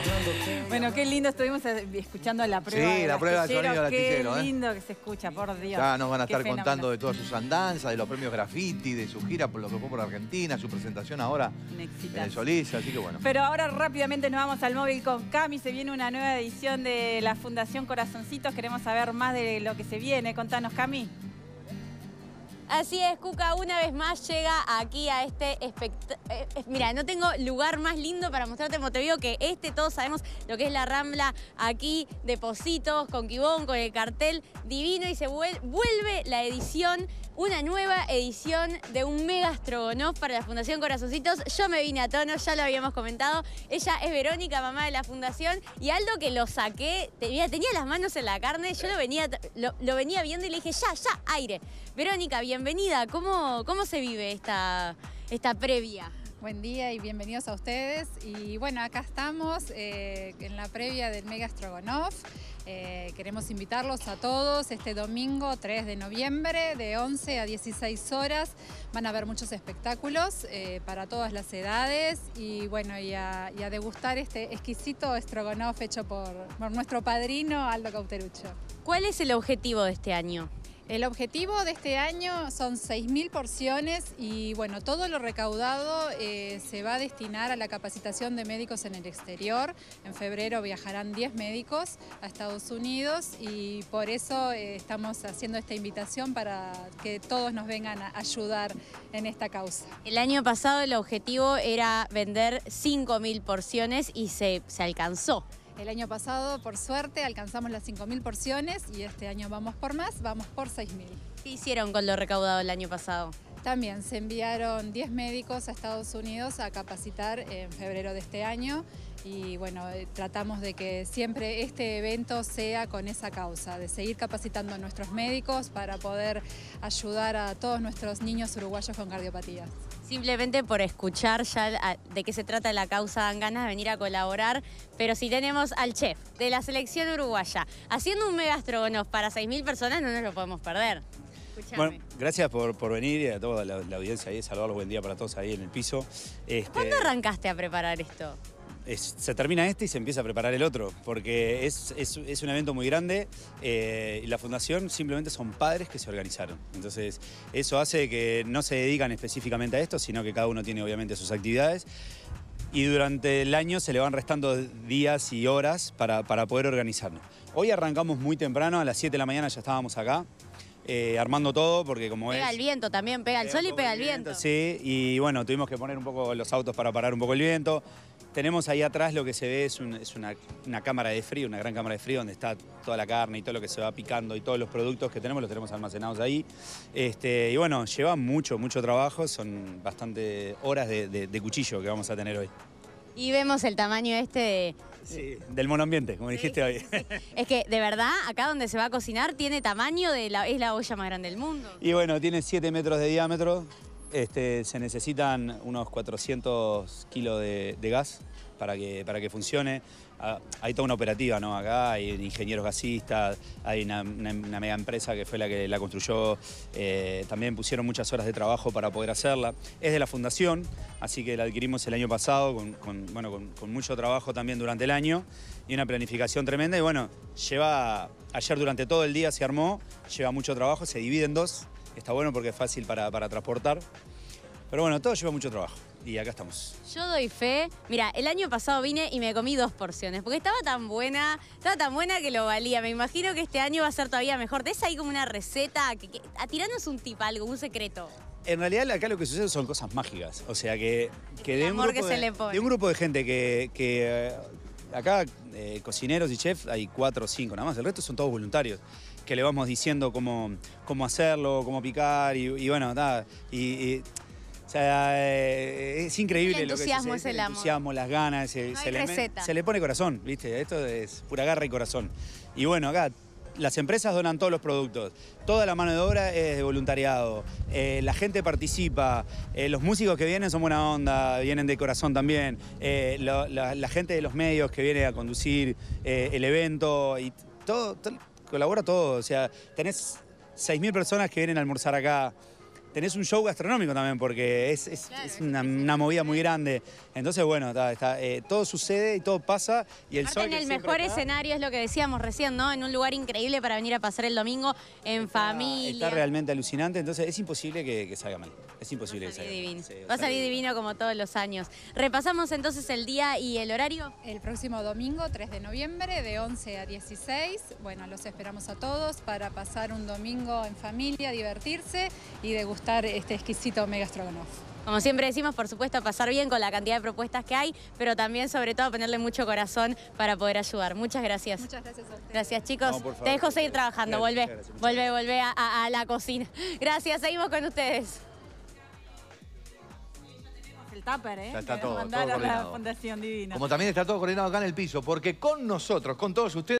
Bueno, qué lindo, estuvimos escuchando la prueba. Sí, la prueba del sonido del astillero. Qué lindo que se escucha, por Dios. Ya nos van a Qué estar fenómeno. contando de todas sus andanzas, de los premios graffiti, de su gira por lo que fue por Argentina, su presentación ahora en el Solís, así que bueno. Pero ahora rápidamente nos vamos al móvil con Cami. Se viene una nueva edición de la Fundación Corazoncitos. Queremos saber más de lo que se viene. Contanos, Cami. Así es, Cuca, una vez más llega aquí a este espectáculo. Mira, no tengo lugar más lindo para mostrarte en Montevideo que este. Todos sabemos lo que es la Rambla aquí de Pocitos, con Quibón, con el cartel divino. Y se vuelve la edición, una nueva edición de un mega Strogonoff para la Fundación Corazoncitos. Yo me vine a tono, ya lo habíamos comentado. Ella es Verónica, mamá de la Fundación. Y Aldo, que lo saqué, tenía las manos en la carne. Yo lo venía viendo y le dije, ya, aire. Verónica, bienvenida. ¿Cómo se vive esta previa? Buen día y bienvenidos a ustedes. Y bueno, acá estamos en la previa del Mega Strogonoff. Queremos invitarlos a todos este domingo 3 de noviembre de 11 a 16 horas. Van a haber muchos espectáculos para todas las edades y bueno, y a degustar este exquisito Strogonoff hecho por nuestro padrino Aldo Cauteruccio. ¿Cuál es el objetivo de este año? El objetivo de este año son 6.000 porciones y bueno, todo lo recaudado se va a destinar a la capacitación de médicos en el exterior. En febrero viajarán 10 médicos a Estados Unidos y por eso estamos haciendo esta invitación para que todos nos vengan a ayudar en esta causa. El año pasado el objetivo era vender 5.000 porciones y se alcanzó. El año pasado, por suerte, alcanzamos las 5.000 porciones y este año vamos por más, vamos por 6.000. ¿Qué hicieron con lo recaudado el año pasado? También se enviaron 10 médicos a Estados Unidos a capacitar en febrero de este año y bueno, tratamos de que siempre este evento sea con esa causa, de seguir capacitando a nuestros médicos para poder ayudar a todos nuestros niños uruguayos con cardiopatías. Simplemente por escuchar ya de qué se trata la causa dan ganas de venir a colaborar, pero si tenemos al chef de la selección uruguaya haciendo un mega Strogonoff para 6.000 personas, no nos lo podemos perder. Escuchame. Bueno, gracias por venir y a toda la audiencia ahí, saludarlos, buen día para todos ahí en el piso. ¿Cuándo arrancaste a preparar esto? Se termina este y se empieza a preparar el otro, porque es un evento muy grande y la fundación simplemente son padres que se organizaron. Entonces eso hace que no se dedican específicamente a esto, sino que cada uno tiene obviamente sus actividades y durante el año se le van restando días y horas para poder organizarnos. Hoy arrancamos muy temprano, a las 7 de la mañana ya estábamos acá. Armando todo porque como pega el viento también, pega el sol y pega el viento. Sí, y bueno, tuvimos que poner un poco los autos para parar un poco el viento. Tenemos ahí atrás lo que se ve es una cámara de frío, una gran cámara de frío donde está toda la carne y todo lo que se va picando y todos los productos que tenemos los tenemos almacenados ahí. Y bueno, lleva mucho trabajo, son bastante horas de cuchillo que vamos a tener hoy. Y vemos el tamaño Sí, del monoambiente, como dijiste hoy. Sí. Es que, de verdad, acá donde se va a cocinar tiene tamaño es la olla más grande del mundo. Y bueno, tiene 7 metros de diámetro. Se necesitan unos 400 kilos de gas para que funcione. Hay toda una operativa, ¿no? Acá hay ingenieros gasistas, hay una mega empresa que fue la que la construyó. También pusieron muchas horas de trabajo para poder hacerla. Es de la fundación, así que la adquirimos el año pasado con mucho trabajo también durante el año y una planificación tremenda. Y bueno, ayer durante todo el día se armó, lleva mucho trabajo, se divide en dos. Está bueno porque es fácil para transportar. Pero bueno, todo lleva mucho trabajo. Y acá estamos. Yo doy fe. Mira, el año pasado vine y me comí 2 porciones. Porque estaba tan buena que lo valía. Me imagino que este año va a ser todavía mejor. ¿Tenés ahí como una receta? Tiranos un tip, algo, un secreto. En realidad acá lo que sucede son cosas mágicas. O sea que de un grupo de gente que acá cocineros y chefs hay 4 o 5 nada más. El resto son todos voluntarios. Que le vamos diciendo cómo hacerlo, cómo picar y bueno, nada. O sea, es increíble el entusiasmo, lo que el entusiasmo, las ganas, se le pone corazón, ¿viste? Esto es pura garra y corazón. Y bueno, acá las empresas donan todos los productos, toda la mano de obra es de voluntariado, la gente participa, los músicos que vienen son buena onda, vienen de corazón también, la gente de los medios que viene a conducir el evento y todo colabora todo, o sea, tenés 6.000 personas que vienen a almorzar acá. tenés un show gastronómico también, porque es una movida muy grande. Entonces, bueno, todo sucede y todo pasa. Y el sol en el mejor escenario, es lo que decíamos recién, ¿no? En un lugar increíble para venir a pasar el domingo en familia. Está realmente alucinante, entonces es imposible que salga mal. Es imposible que salga divino. mal. Sí, va a salir divino como todos los años. Repasamos entonces el día y el horario. El próximo domingo, 3 de noviembre, de 11 a 16. Bueno, los esperamos a todos para pasar un domingo en familia, divertirse y degustar este exquisito Mega Stroganoff. Como siempre decimos, por supuesto, pasar bien con la cantidad de propuestas que hay, pero también, sobre todo, ponerle mucho corazón para poder ayudar. Muchas gracias. Muchas gracias a ustedes. Gracias, chicos. No, por favor. Te dejo seguir trabajando. Gracias, Volvé a la cocina. Gracias, seguimos con ustedes. El tupper, ¿eh? Ya está Que nos todo mandaron a la coordinado. Fundación Divina. Como también está todo coordinado acá en el piso, porque con nosotros, con todos ustedes,